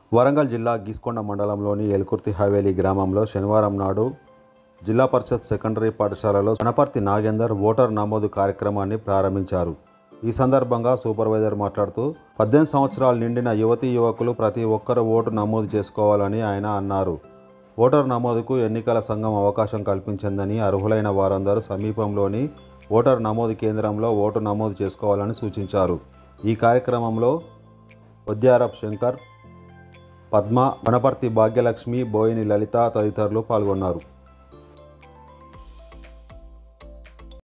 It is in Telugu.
వరంగల్ జిల్లా గీస్కొండ మండలంలోని ఎల్కుర్తి హవేలి గ్రామంలో శనివారం నాడు జిల్లా పరిషత్ సెకండరీ పాఠశాలలో వనపర్తి నాగేందర్ ఓటర్ నమోదు కార్యక్రమాన్ని ప్రారంభించారు. ఈ సందర్భంగా సూపర్వైజర్ మాట్లాడుతూ 18 సంవత్సరాలు నిండిన యువతీ యువకులు ప్రతి ఒక్కరూ ఓటు నమోదు చేసుకోవాలని ఆయన అన్నారు. ఓటర్ నమోదుకు ఎన్నికల సంఘం అవకాశం కల్పించిందని, అర్హులైన వారందరూ సమీపంలోని ఓటర్ నమోదు కేంద్రంలో ఓటు నమోదు చేసుకోవాలని సూచించారు. ఈ కార్యక్రమంలో వద్యారప్ శంకర్, పద్మ, వనపర్తి భాగ్యలక్ష్మి, బోయిని లలిత తదితరులు పాల్గొన్నారు.